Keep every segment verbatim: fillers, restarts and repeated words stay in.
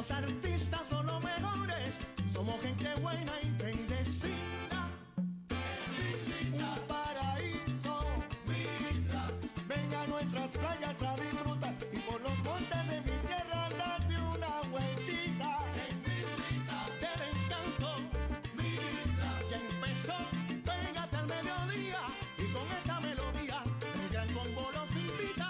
Los artistas son los mejores, somos gente buena y bendecida. Un paraíso, mi isla. Venga a nuestras playas a disfrutar y por los montes de mi tierra date una vueltita. En mi islita del encanto, mi isla. Ya empezó, pégate al mediodía y con esta melodía el gran combo los invita.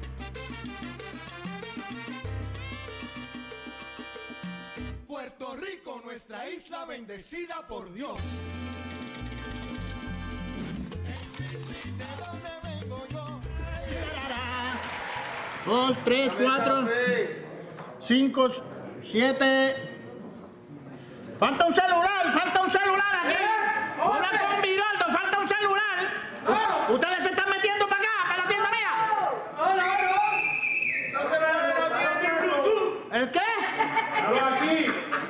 Puerto Rico, nuestra isla bendecida por Dios. ¿De dónde vengo yo? Dos, tres, cuatro, cinco, siete. Falta un celular, falta un celular aquí. Habla con Viroldo, falta un celular. Ustedes se están metiendo para acá, para la tienda mía. ¿El qué? Aquí.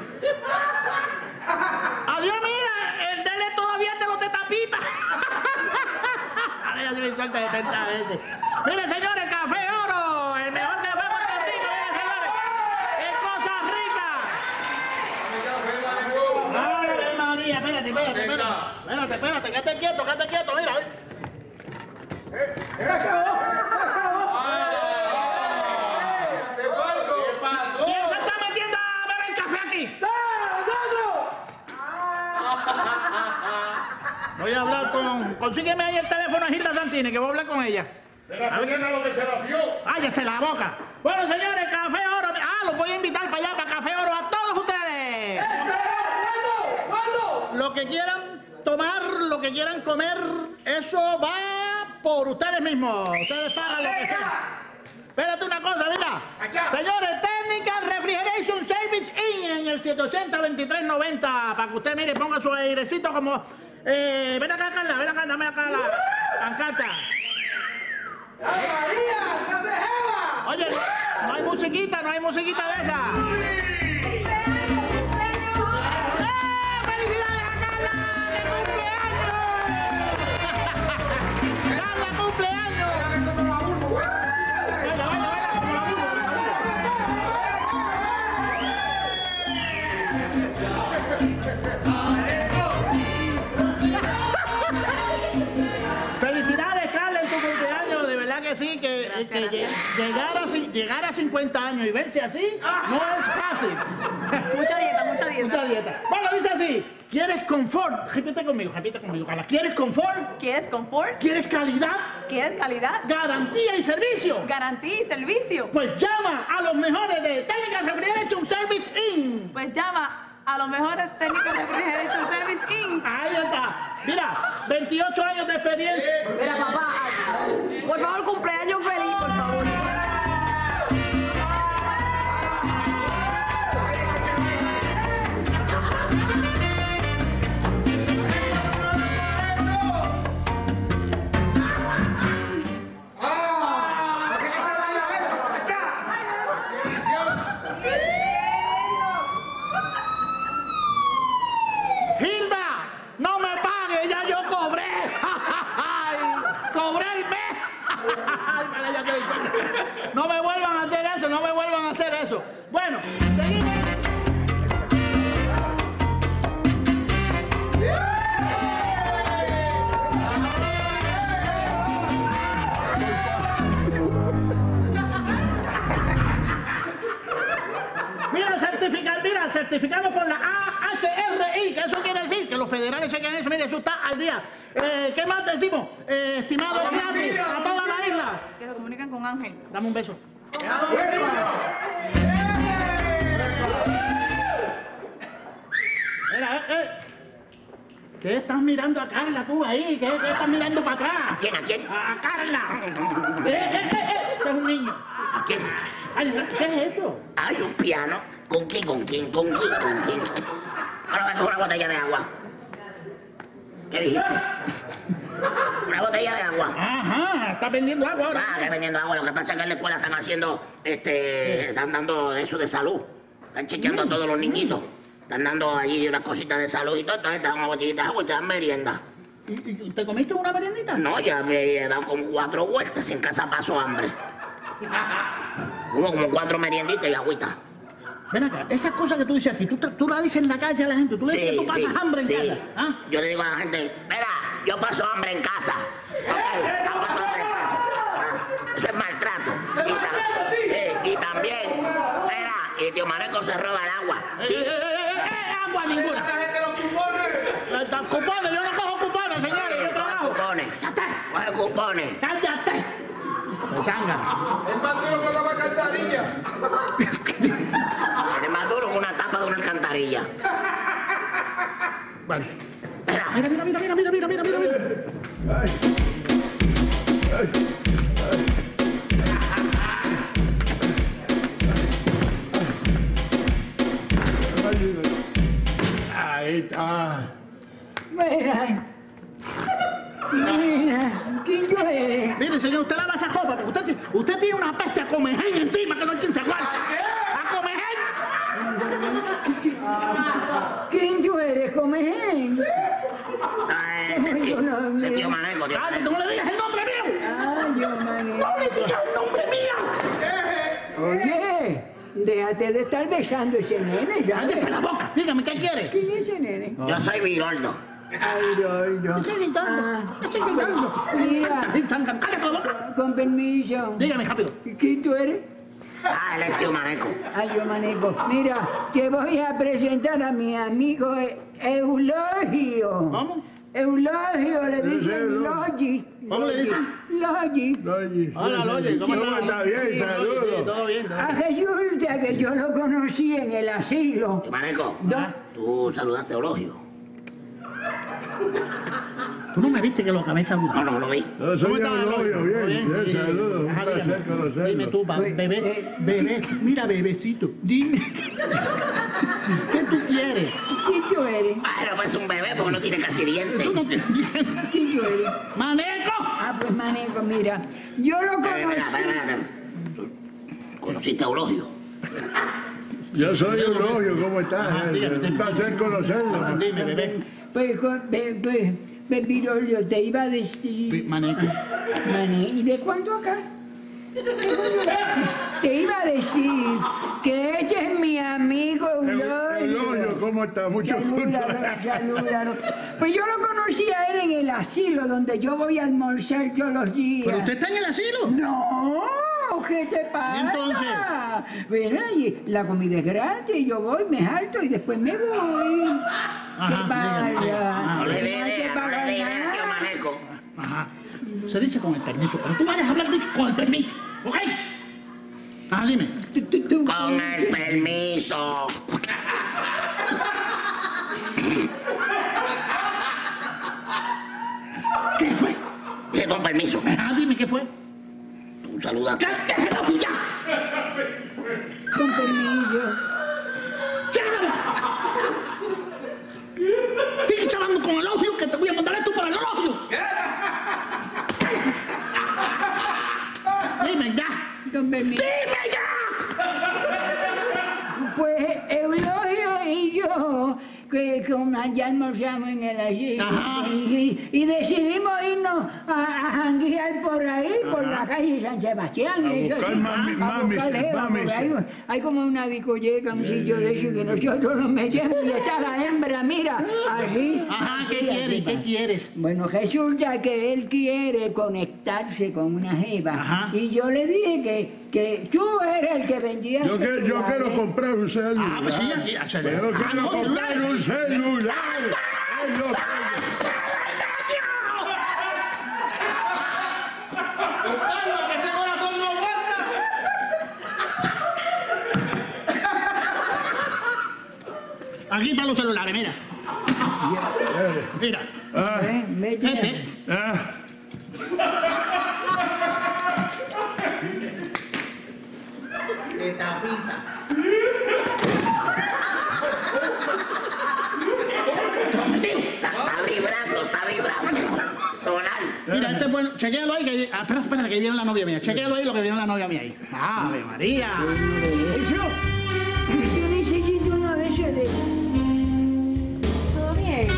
Adiós, mira, el dele todavía es de los de tapita. Ahora ya se me suelta de treinta veces. Mire, señores, Café Oro, el mejor café de Puerto Rico, mire, señores. ¡Es cosa rica! ¡Ave María! Espérate, espérate, espérate. Espérate, espérate, quédate quieto, quédate quieto, mira. ¿Quién se está metiendo a beber el café aquí? Voy a hablar con... Consígueme ahí el teléfono a Gilda Santini, que voy a hablar con ella. Pero a lo que se vació. ¡Cállese la boca! Bueno, señores, Café Oro... Ah, los voy a invitar para allá, para Café Oro, a todos ustedes. ¿Cuándo? ¿Cuándo? Lo que quieran tomar, lo que quieran comer, eso va por ustedes mismos. Ustedes pagan lo que sea. Espérate una cosa, mira. Señores, Technical Refrigeration Service Incorporated en el siete ochenta, veintitrés noventa, para que usted, mire, ponga su airecito como... Eh, ven acá, Carla, ven acá, dame acá la pancarta. ¡Ay, María! ¡No se jeva! Oye, no, no hay musiquita, no hay musiquita de esa. ¡Eh! ¡Felicidades a Carla! ¡De cumpleaños! ¡Carla, cumpleaños! Vaya, vaya, vaya, como la burra, felicidades, Carla, en tu cumpleaños. De verdad que sí, que, que lleg- llegar, a, ci- llegar a cincuenta años y verse así no es fácil. Mucha dieta, mucha dieta. Mucha dieta. Bueno, dice así: ¿quieres confort? Repite conmigo, repite conmigo, Carla. ¿Quieres confort? ¿Quieres confort? ¿Quieres calidad? ¿Quieres calidad? ¿Garantía y servicio? Garantía y servicio. Pues llama a los mejores de Technical Refrigeration Service Incorporated. Pues llama a los mejores técnicos de Refrigeration Service Incorporated. Ahí está. Mira, veintiocho años de experiencia. Mira, papá, por favor, cumpleaños feliz, por favor. Hilda, no me pague, ya yo cobré. Cobré el mes. Ay, vale, ya te di cuenta. No me vuelvan a hacer eso, no me vuelvan a hacer eso. Bueno, seguimos. Mira, certificado, mira, certificado por la A H R I, que eso quiere decir que los federales chequen eso, mire, eso está al día. Eh, ¿Qué más decimos? Eh, estimado gratis a toda la isla. Que se comunican con Ángel. Dame un beso. Mira, eh, eh. ¿Qué estás mirando a Carla tú ahí? ¿Qué, qué estás mirando para atrás? ¿A quién? ¿A quién? A Carla. Eh, eh, eh, eh. Este es un niño. ¿A quién? Ay, ¿qué es eso? Hay un piano. ¿Con quién? ¿Con quién? ¿Con quién? ¿Con quién? Ahora me cojo una botella de agua. ¿Qué dijiste? Una botella de agua. Ajá, estás vendiendo agua ahora. Ah, que vendiendo agua. Lo que pasa es que en la escuela están haciendo, este, están dando eso de salud. Están chequeando a todos los niñitos. Están dando allí unas cositas de salud y todo. Entonces te dan una botellita de agua y te dan merienda. ¿Y, y te comiste una meriendita? No, ya me he dado como cuatro vueltas y en casa paso hambre. Hubo como cuatro merienditas y agüita. Ven acá, esas cosas que tú dices aquí, tú, te- tú las dices en la calle a la gente, tú le dices Sí, que tú sí, pasas hambre en sí. casa. ¿Ah? Yo le digo a la gente, mira, yo paso hambre en casa. Ok, yo paso hambre en casa. Ah, eso es maltrato. Y, ta- sí, y también, mira, y tío Maneco se roba el agua. Eh, eh, eh, eh, eh, agua ninguna. gente los cupones! Eh, ta- Cupones, yo no cojo cupones, señores, yo Coge trabajo. cupones. ¡Cállate! Coge cupones. ¡Cállate! Me sangra. ¡El más duro con la alcantarilla! Eres más duro que una tapa de una alcantarilla. Bueno. Mira, Mira, mira, mira, mira, mira, mira, mira, mira. Ahí está. Mira, mira, ¿quién yo eres? Mire, señor, usted lava esa jopa, porque usted, usted tiene una peste a comején encima que no hay quien se aguante. ¡A comején! ¿Quién yo eres, comején? ah, ese tío, ese tío Maneco, tío ¡Ah, Maneco. no le digas el nombre mío! Ay, yo, mané. ¡No le digas el nombre mío! Oye, déjate de estar besando a ese nene, ¡Cállese ¿sabes? la boca! Dígame, ¿qué quiere? ¿Quién es ese nene? Yo soy Viroldo. Ay, Roldo. Estoy gritando, Ah, estoy gritando. Mira, ¡Cállate la boca! con permiso. Dígame, rápido. ¿Quién tú eres? Ah, él es tío Maneco. Ay, yo, maneco. Mira, te voy a presentar a mi amigo E- Eulogio. ¿Cómo? Eulogio, le dicen Logi. ¿Cómo le dicen? Logi. Oye, Hola, Loye, ¿cómo ¿cómo está? está? Bien, Sí, saludos. todo bien, todo Ah, bien. resulta que yo lo conocí en el asilo. Tío Maneco, Do- tú saludaste a Eulogio. ¿Tú no me viste que lo cabeza No, no, no lo vi. Yo soy ¿Cómo estás, Eulogio, Eulogio? bien, bien, Sí. saludos, un Ajá, placer dígame. conocerlo. Dime tú, pa- Pues, bebé, eh, bebé, mira, bebecito, dime. ¿Qué tú quieres? ¿Quién tú eres? Bueno, pues un bebé porque no tiene casi dientes. Eso no te entiendo. ¿Quién tú eres? ¡Maneco! Ah, pues maneco, mira. Yo lo Espera, espera, conocí. espera, espera. ¿Conociste a Eulogio? Yo soy Eulogio, ¿cómo estás? Ajá, dígame, Un dígame. placer conocerlo. Dime, bebé. Pues, con- pues, pues, pues, Virolio, te iba a decir. Maneco. Mané, ¿y de cuándo acá? Te iba a decir que este es mi amigo Eulogio, Eulogio. ¿cómo está? Mucho gusto. Salúdalo, salúdalo. Pues yo lo conocí a él en el asilo donde yo voy a almorzar todos los días. ¿Pero usted está en el asilo? No, ¿qué te pasa? ¿Y entonces? Bueno, y la comida es gratis, yo voy, me salto y después me voy. Ajá, ¿Qué pasa? dígame, dígame. No le dé hay que idea, no le pagar dé idea, tío nada. Maneco. Ajá. Se dice con el permiso, pero tú vayas a hablar de- con el permiso, ¿ok? Ah, dime. Tú- tú- tú- Con el permiso. ¿Qué fue? Dije con permiso. Ah, dime, ¿qué fue? Tú saludaste. ¡Cállate la boca! Con permiso. ¡Chévere! Sigue chavando con el elogio que te voy a mandar esto para el elogio. Dime ya. Con permiso. Dime ya. Pues Eulogio y yo, que como ya almorzamos en el asilo, Ajá. y, y decidimos irnos a, a janguear por ahí, por la calle San Sebastián. A y eso, buscar sí, mami- a mamis, buscar jeva, mamis. porque hay, hay como una discoteca, un sitio de eso que nosotros nos metemos y está la hembra, mira, así. Ajá, ¿qué así, quieres? así, ¿Qué pa. quieres? Bueno, resulta que él quiere conectarse con una jeva. Ajá. Y yo le dije que, que tú eres el que vendía Yo, que- yo celulares. quiero comprar un celular. Ah, pues sí, aquí, aquí, Yo ah, quiero no, comprar celulares. un celular. Ay, no. ¡Buscarlo, que ese corazón no aguanta! Aquí están los celulares, mira. Mira. Ah, ¿Eh? Vete. Este. ah. De tapita. Está vibrando, está vibrando. Sonar. Mira, este es bueno. Chequéalo ahí. Que, ah, espera, espera, que viene la novia mía. Chequéalo ahí lo que viene la novia mía ahí. ¡Ave María! Eso. Yo necesito uno de esos de. ¿Todo bien?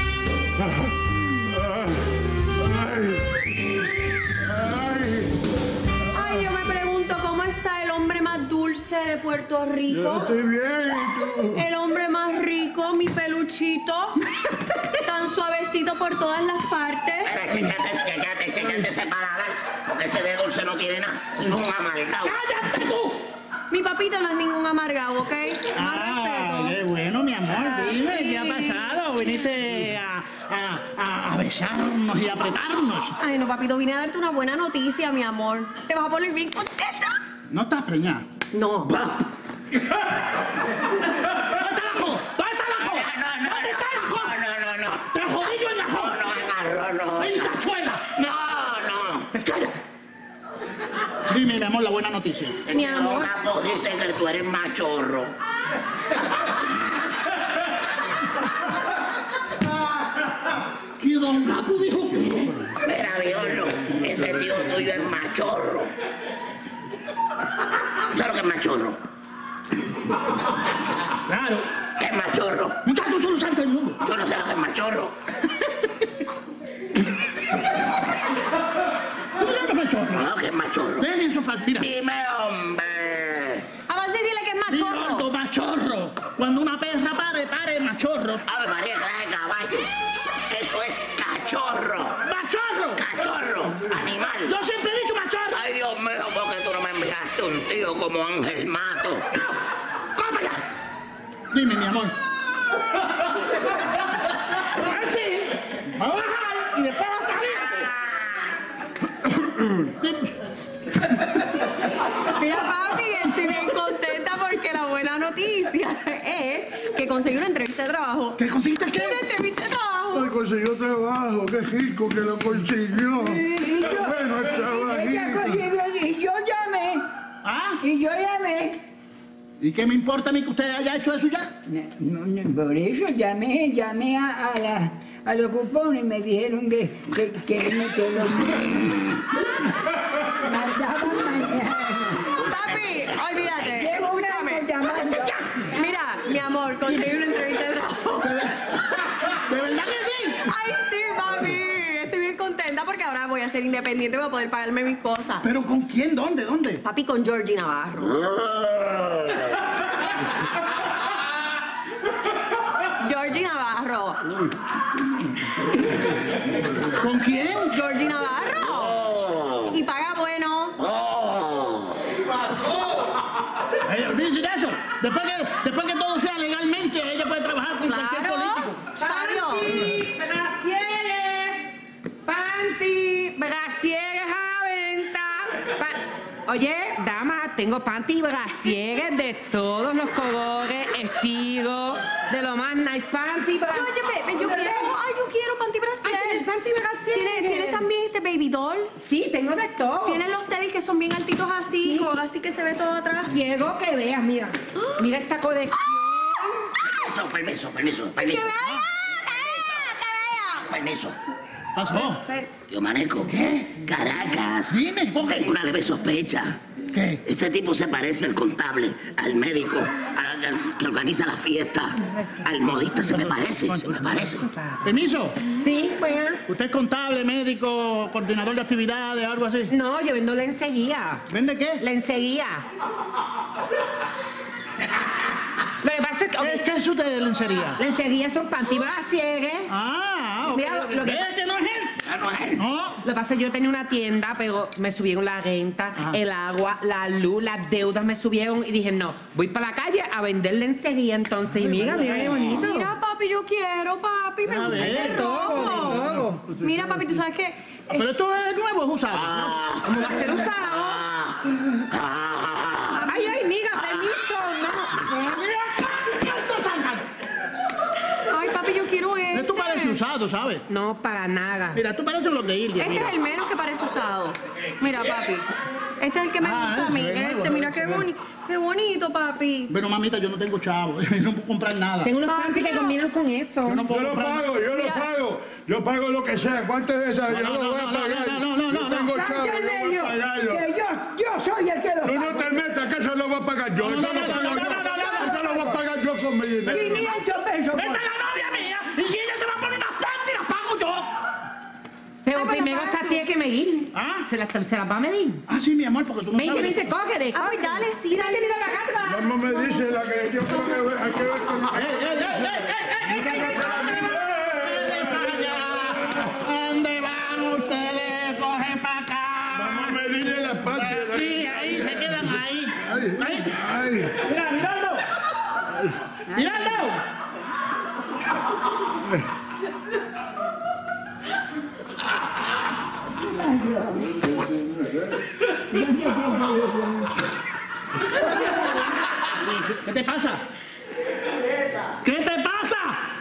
Ay, ay. Ay, yo me pregunto cómo está el hombre más dulce de Puerto Yo Rico. estoy bien, ¿y tú? El hombre más rico, mi peluchito. Tan suavecito por todas las partes. Espera, chécate, chécate, chécate ese paladar. Porque ese de dulce no tiene nada. Es un amargado. ¡Cállate tú! Mi papito no es ningún amargado, ¿ok? Más Ah, respeto. qué bueno, mi amor. Dime, ¿qué ha pasado? Viniste a, a, a, a besarnos y a apretarnos. Ay, no, papito, vine a darte una buena noticia, mi amor. Te vas a poner bien contenta. ¿No estás preñada? No. ¿Dónde está la jo? ¿Dónde está la jo? No, no, ¿Dónde está la jo? no, no, no, no. ¡Te jodí yo en la jo! No, no, en arroz, no. ¡Ay, cachuela! No, no. ¡Cállate! Dime, mi amor, la buena noticia. Es Mi que amor. los capos dicen que tú eres machorro. ¿Qué don Gapo dijo qué? Mira, Violo, ese tío tuyo es machorro. ¿Tú sabes lo que es machorro? Claro. ¿Qué es machorro? Muchachos, solo salta el mundo. Yo no sé lo que es machorro. ¿Tú sabes qué machorro? No, ¿qué es machorro? Ven eso, mira. Dime, hombre. A ver si dile que es machorro. Gordo, machorro. Cuando una perra pare, pare machorros. Ave María, trae caballo. Eso es cachorro. ¡Machorro! Cachorro, animal. Yo siempre he dicho machorro. Ay, Dios mío, ¿por qué tú no me enviaste un tío como Ángel Mato? ¡Corre allá! Dime, mi amor. A ver si va a bajar y después va a salir. Dime. Mira, papi, estoy bien contenta porque la buena noticia es que conseguí una entrevista de trabajo. ¿Qué conseguiste qué? Una entrevista de trabajo. Ay, consiguió trabajo, qué rico que lo consiguió. Y yo, Bueno, el ella trabajito. consiguió, y yo llamé, ¿Ah? y yo llamé. ¿Y qué me importa a mí que usted haya hecho eso ya? No, no, no, por eso llamé, llamé a, a, la, a los cupones y me dijeron que, que, que, me- que los mandaban mañana. Papi, olvídate. Llevo un Escúchame. año llamando. Mira, mi amor, conseguí una entrevista de trabajo. ¿De verdad que sí? Ay, sí, papi. Estoy bien contenta porque ahora voy a ser independiente y voy a poder pagarme mis cosas. ¿Pero con quién? ¿Dónde? ¿Dónde? Papi, con Georgie Navarro. Georgie Navarro. ¿Con quién? Georgie Navarro. Oh, Y paga bueno. oh. Eh, Dice eso. Después que, después que todo sea legalmente, ella puede trabajar con cualquier Claro. político. Sabio. Brasieres, panty, brasieres a la venta. Pa- Oye, dama, tengo panty y brasieres de todos los colores, estilos, de lo más nice. Panty, Oye, brasieres. bebé, yo quiero, ay, yo quiero panty Ay, brasier. ¿tienes panty brasieres? ¿Tienes, ¿Tienes también este baby dolls? Sí, tengo de todo. ¿Tienes los teddy que son bien altitos así, con así que se ve todo atrás? Quiero que veas, mira. Mira esta colección. Permiso, permiso, permiso, ¡Que permiso. vea! ¡Que vea! Permiso. ¿Pasó? ¡Que vea! Tío Maneco. ¿Qué? Caracas. Dime, ¿por qué? Tengo una leve sospecha. ¿Qué? Este tipo se parece al contable, al médico, al, al que organiza la fiesta, al modista. Se me parece, se me parece. ¿Permiso? Sí, pues. ¿Usted es contable, médico, coordinador de actividades, algo así? No, yo vendo lencería. ¿Vende qué? Lencería. Lo que pasa es que. ok, ¿Qué, qué es usted de lencería? lencería son panty brasieres. Ah, ok. Mira, lo que- ¿Ve que no es él? Ah, no es él. No. Lo que pasa es que yo tenía una tienda, pero me subieron la renta, Ajá. el agua, la luz, las deudas me subieron y dije, no, voy para la calle a vender lencería entonces. Y mira, mira qué bonito. Mira, papi, yo quiero, papi, me A gusta ver, este todo, rojo. todo. Mira, papi, tú sabes que ¿Pero esto es nuevo o es usado? Ah, ¿Cómo va a ser usado? ah, ah. Ay, ay, mira, permiso, no. ay, papi, yo quiero este. Esto parece usado, ¿sabes? No, para nada. Mira, tú pareces los de Ildia. Este mira. es el menos que parece usado. Mira, papi. Este es el que me Ah, gusta a ese mí. es nuevo, Este, mira ese qué es bonito. Qué bonito, papi. Bueno, mamita, yo no tengo chavo. Yo no puedo comprar nada. Tengo unos Papi, panty que pero- combinan con eso. Yo no puedo Yo lo comprar. pago, yo lo Mira. pago. Yo pago lo que sea. ¿Cuánto es esa? Yo no, lo no, voy a no, no, pagar. no, no, no, Yo no. tengo chavo, Sánchez yo de voy a Dios, pagarlo. que yo, yo soy el que lo Tú no paga. te metas, que eso lo voy a pagar yo. No, Eso no, lo no, pago no, yo. no, no, no, Eso lo voy a pagar yo con mi dinero. quinientos pesos. Esta es la novia mía. Y si ella se va a poner unas panty, las pago yo. Pero Ay, pero primero papi. esa tía que me medir. ¿Ah? ¿Se las, se las va a medir? Ah, sí, mi amor, porque tú no veinte, sabes. veinte, cógele. Ah, pues dale, sí, dale. Mira para acá. ¿Cómo me dice la que yo creo que hay que ver con... ¡Ey, ey, ey, ey, ey, ey, ey! ¿Dónde van ustedes? Cogen para acá. Vamos a medirle la parte. Aquí, ahí, se quedan ahí. Ay, Ahí. ay. Mira, Mirando. Mirando. ¿Qué te pasa? ¿Qué te pasa?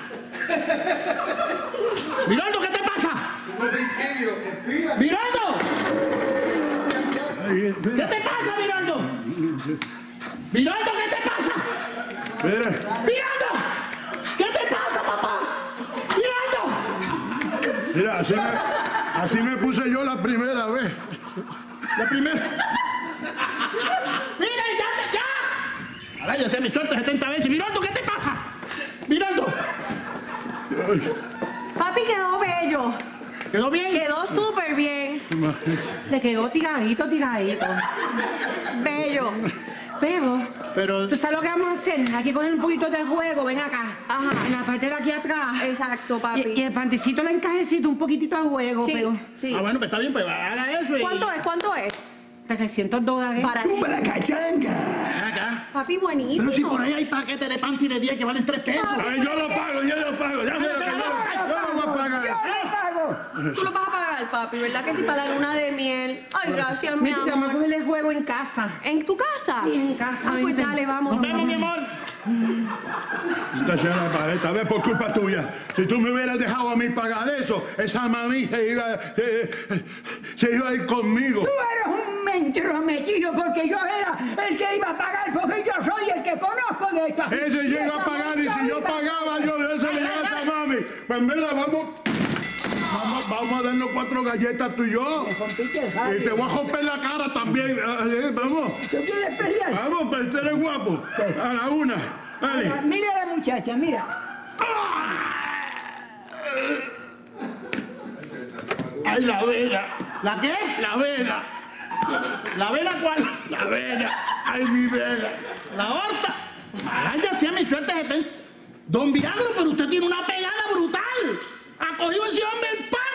Mirando, ¿qué te pasa? Mirando. Ay, ¿Qué te pasa, Mirando? Mirando, ¿qué te pasa? espera. Mirando. ¿Qué te pasa, papá? Mirando. Mira, así me, así me puse yo la primera vez. La primera. Mira, ya, te- ya. Ahora ya sé mi suerte setenta veces. Mirando, ¿qué te pasa? Mirando. Ay, Papi quedó bello. ¿Quedó bien? Quedó súper bien. Le quedó tiradito, tiradito. Bello. Pero, Pero, ¿tú sabes lo que vamos a hacer? Aquí coger un poquito de juego, ven acá. Ajá. En la parte de aquí atrás. Exacto, papi. Y, y el panticito le encajecito un poquitito de juego, Sí, pero sí. ah, bueno, pues está bien, pues haga eso y... ¿Cuánto es? ¿Cuánto es? trescientos dólares. Para ti. la cachanga! Ven acá. Papi, buenísimo. Pero si por ahí hay paquetes de panty de diez que valen tres pesos. ay, yo lo pago, yo lo pago. Ya mira que yo, yo lo voy a pagar. Tú lo vas a pagar, papi, ¿verdad que sí? Para la luna de miel. Ay, gracias, mi Mira, vamos a amor. cogerle juego en casa. ¿En tu casa? Sí, en casa, Ah, pues vente. dale, vamos. Nos vemos, mi amor. Esta sea la pared, esta vez por culpa tuya. Si tú me hubieras dejado a mí pagar eso, esa mami se iba, eh, se iba a ir conmigo. Tú eres un entrometido porque yo era el que iba a pagar, porque yo soy el que conozco de esta. Ese llega a pagar y si yo pagaba, yo de eso le llevaba a esa mami. Pues mira, vamos, vamos, vamos a darnos cuatro galletas tú y yo. Y te voy a romper la cara también. Eh, eh, vamos, ¿Tú quieres pelear? vamos, pero tú eres guapo. A la una, dale. Mira a la muchacha, mira. Ay, la vena, ¿La qué? la vena, ¿La vela cuál? la vena. Ay, mi vena. La horta. Ay, ya sea mi suerte setenta. Don Viagro, pero usted tiene una pegada brutal. Ha cogido ese hombre el palo.